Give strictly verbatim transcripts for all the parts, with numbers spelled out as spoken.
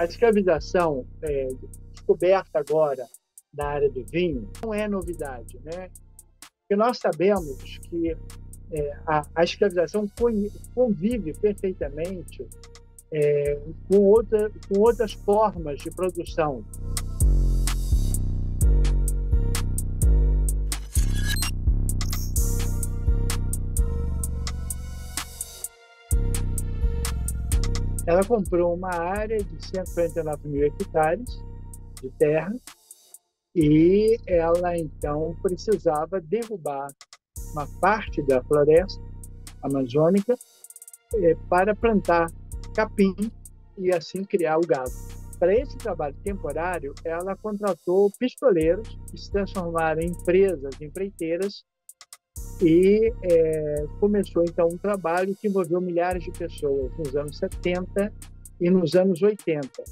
A escravização é, descoberta agora na área do vinho não é novidade, né? Porque nós sabemos que é, a, a escravização convive perfeitamente é, com, outra, com outras formas de produção. Ela comprou uma área de cento e quarenta e nove mil hectares de terra e ela, então, precisava derrubar uma parte da floresta amazônica eh, para plantar capim e, assim, criar o gado. Para esse trabalho temporário, ela contratou pistoleiros que se transformaram em empresas, empreiteiras, e é, começou, então, um trabalho que envolveu milhares de pessoas nos anos setenta e nos anos oitenta.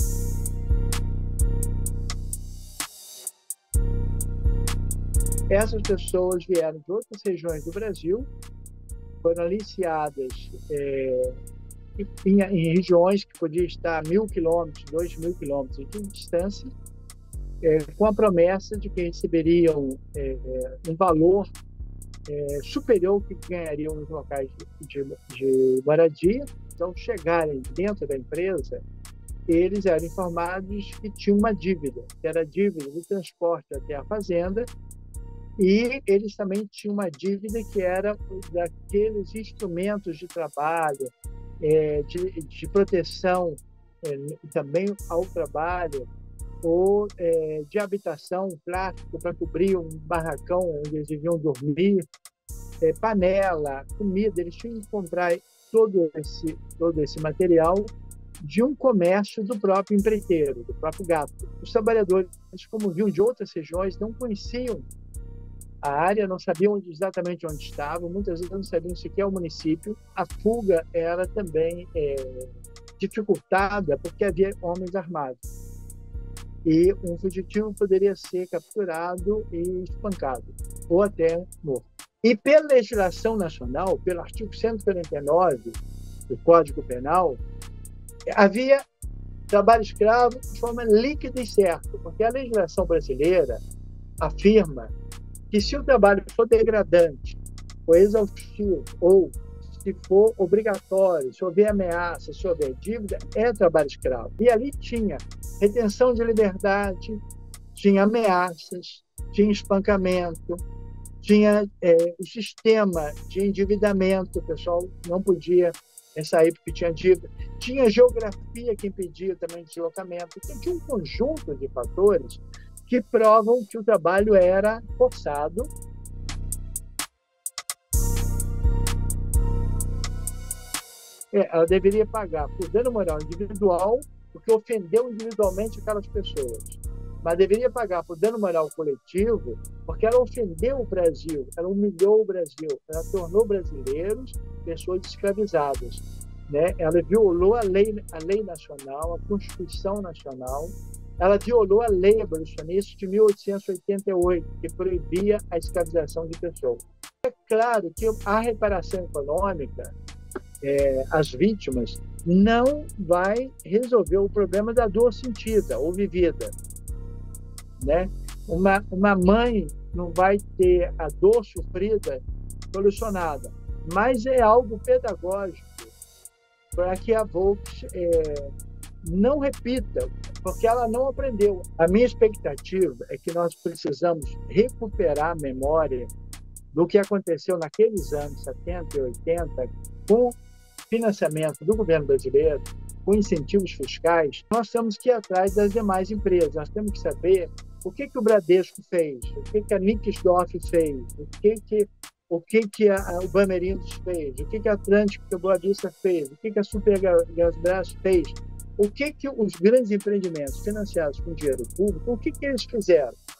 Essas pessoas vieram de outras regiões do Brasil, foram aliciadas é, em, em regiões que podiam estar a mil quilômetros, dois mil quilômetros de distância, é, com a promessa de que receberiam é, um valor É, superior ao que ganhariam nos locais de, de, de moradia. Então, chegarem dentro da empresa, eles eram informados que tinham uma dívida, que era a dívida do transporte até a fazenda, e eles também tinham uma dívida que era daqueles instrumentos de trabalho, é, de, de proteção é, também ao trabalho, ou é, de habitação, plástico para cobrir um barracão onde eles deviam dormir, é, panela, comida. Eles tinham que comprar todo esse, todo esse material de um comércio do próprio empreiteiro, do próprio gato. Os trabalhadores, como vinham de outras regiões, não conheciam a área, não sabiam exatamente onde estavam, muitas vezes não sabiam sequer o município. A fuga era também é, dificultada porque havia homens armados. E um fugitivo poderia ser capturado e espancado, ou até morto. E pela legislação nacional, pelo artigo cento e quarenta e nove do Código Penal, havia trabalho escravo de forma líquida e certa, porque a legislação brasileira afirma que se o trabalho for degradante, ou exaustivo, ou se for obrigatório, se houver ameaça, se houver dívida, é trabalho escravo. E ali tinha retenção de liberdade, tinha ameaças, tinha espancamento, tinha é, o sistema de endividamento, o pessoal não podia é, sair porque tinha dívida, tinha geografia que impedia também o deslocamento, então, tinha um conjunto de fatores que provam que o trabalho era forçado. É, ela deveria pagar por dano moral individual, porque ofendeu individualmente aquelas pessoas. Mas deveria pagar por dano moral coletivo, porque ela ofendeu o Brasil, ela humilhou o Brasil, ela tornou brasileiros pessoas escravizadas, né? Ela violou a lei, a lei nacional, a Constituição Nacional, ela violou a lei abolicionista de mil oitocentos e oitenta e oito, que proibia a escravização de pessoas. É claro que a reparação econômica, É, as vítimas, não vai resolver o problema da dor sentida ou vivida, né? Uma, uma mãe não vai ter a dor sofrida solucionada, mas é algo pedagógico para que a Volks é, não repita, porque ela não aprendeu. A minha expectativa é que nós precisamos recuperar a memória do que aconteceu naqueles anos setenta e oitenta, com financiamento do governo brasileiro, com incentivos fiscais. Nós temos que ir atrás das demais empresas, nós temos que saber o que, que o Bradesco fez, o que, que a Nixdorf fez, o que, que, o que, que a, o Bamerindos fez, o que, que a Atlântico e a Boa Vista fez, o que, que a Supergasbras fez, o que, que os grandes empreendimentos financiados com dinheiro público, o que, que eles fizeram?